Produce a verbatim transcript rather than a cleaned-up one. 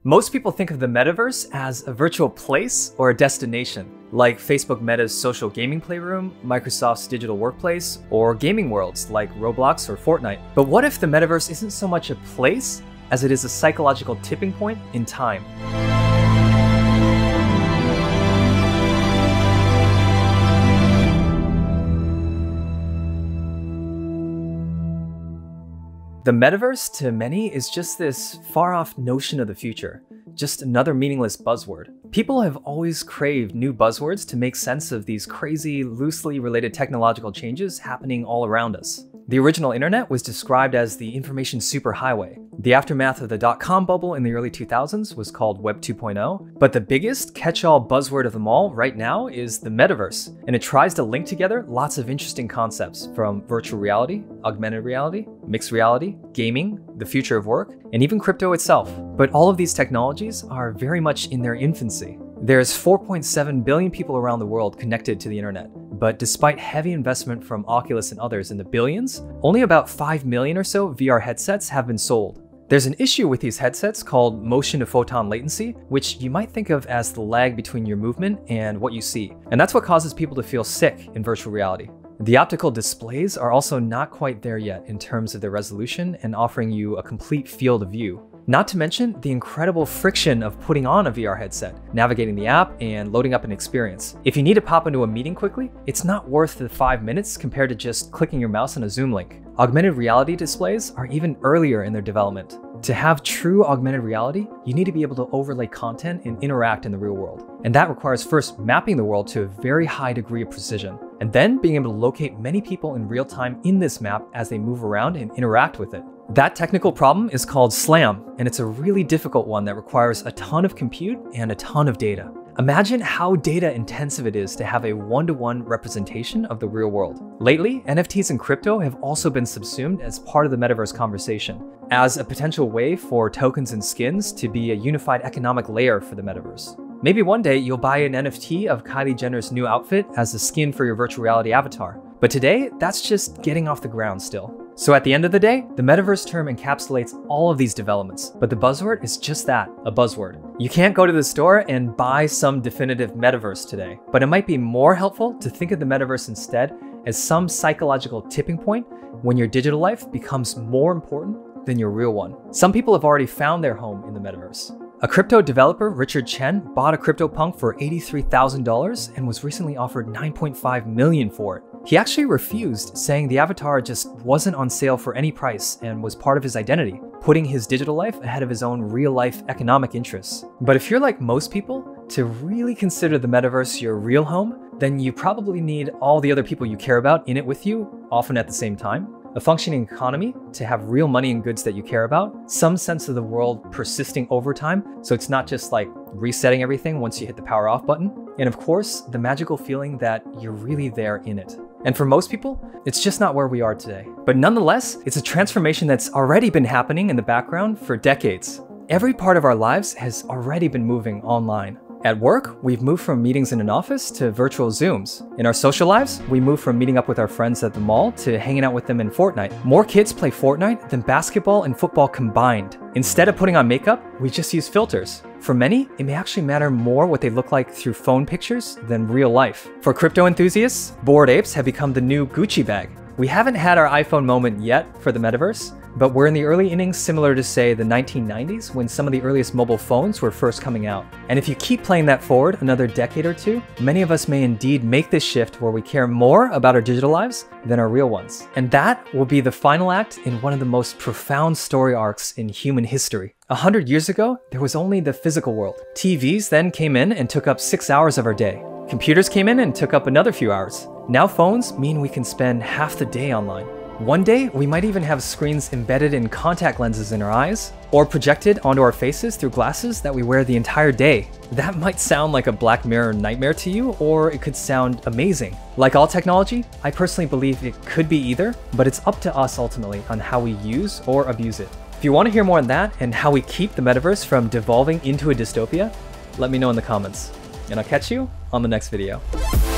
Most people think of the metaverse as a virtual place or a destination, like Facebook Meta's social gaming playroom, Microsoft's digital workplace, or gaming worlds like Roblox or Fortnite. But what if the metaverse isn't so much a place as it is a psychological tipping point in time? The metaverse, to many, is just this far-off notion of the future, just another meaningless buzzword. People have always craved new buzzwords to make sense of these crazy, loosely related technological changes happening all around us. The original internet was described as the information superhighway. The aftermath of the dot-com bubble in the early two thousands was called Web two point oh, but the biggest catch-all buzzword of them all right now is the metaverse, and it tries to link together lots of interesting concepts from virtual reality, augmented reality, mixed reality, gaming, the future of work, and even crypto itself. But all of these technologies are very much in their infancy. There's four point seven billion people around the world connected to the internet, but despite heavy investment from Oculus and others in the billions, only about five million or so V R headsets have been sold. There's an issue with these headsets called motion to photon latency, which you might think of as the lag between your movement and what you see. And that's what causes people to feel sick in virtual reality. The optical displays are also not quite there yet in terms of their resolution and offering you a complete field of view. Not to mention the incredible friction of putting on a V R headset, navigating the app, and loading up an experience. If you need to pop into a meeting quickly, it's not worth the five minutes compared to just clicking your mouse on a Zoom link. Augmented reality displays are even earlier in their development. To have true augmented reality, you need to be able to overlay content and interact in the real world. And that requires first mapping the world to a very high degree of precision, and then being able to locate many people in real time in this map as they move around and interact with it. That technical problem is called SLAM, and it's a really difficult one that requires a ton of compute and a ton of data. Imagine how data intensive it is to have a one-to-one representation of the real world. Lately, N F Ts and crypto have also been subsumed as part of the metaverse conversation, as a potential way for tokens and skins to be a unified economic layer for the metaverse. Maybe one day you'll buy an N F T of Kylie Jenner's new outfit as a skin for your virtual reality avatar. But today, that's just getting off the ground still. So at the end of the day, the metaverse term encapsulates all of these developments, but the buzzword is just that, a buzzword. You can't go to the store and buy some definitive metaverse today, but it might be more helpful to think of the metaverse instead as some psychological tipping point when your digital life becomes more important than your real one. Some people have already found their home in the metaverse. A crypto developer, Richard Chen, bought a CryptoPunk for eighty-three thousand dollars and was recently offered nine point five million dollars for it. He actually refused, saying the avatar just wasn't on sale for any price and was part of his identity, putting his digital life ahead of his own real-life economic interests. But if you're like most people, to really consider the metaverse your real home, then you probably need all the other people you care about in it with you, often at the same time, a functioning economy to have real money and goods that you care about, some sense of the world persisting over time, so it's not just like resetting everything once you hit the power off button, and of course, the magical feeling that you're really there in it. And for most people, it's just not where we are today. But nonetheless, it's a transformation that's already been happening in the background for decades. Every part of our lives has already been moving online. At work, we've moved from meetings in an office to virtual Zooms. In our social lives, we moved from meeting up with our friends at the mall to hanging out with them in Fortnite. More kids play Fortnite than basketball and football combined. Instead of putting on makeup, we just use filters. For many, it may actually matter more what they look like through phone pictures than real life. For crypto enthusiasts, Bored Apes have become the new Gucci bag. We haven't had our iPhone moment yet for the metaverse, but we're in the early innings similar to, say, the nineteen nineties when some of the earliest mobile phones were first coming out. And if you keep playing that forward another decade or two, many of us may indeed make this shift where we care more about our digital lives than our real ones. And that will be the final act in one of the most profound story arcs in human history. A hundred years ago, there was only the physical world. T Vs then came in and took up six hours of our day. Computers came in and took up another few hours. Now phones mean we can spend half the day online. One day, we might even have screens embedded in contact lenses in our eyes, or projected onto our faces through glasses that we wear the entire day. That might sound like a Black Mirror nightmare to you, or it could sound amazing. Like all technology, I personally believe it could be either, but it's up to us ultimately on how we use or abuse it. If you want to hear more on that and how we keep the metaverse from devolving into a dystopia, let me know in the comments. And I'll catch you on the next video.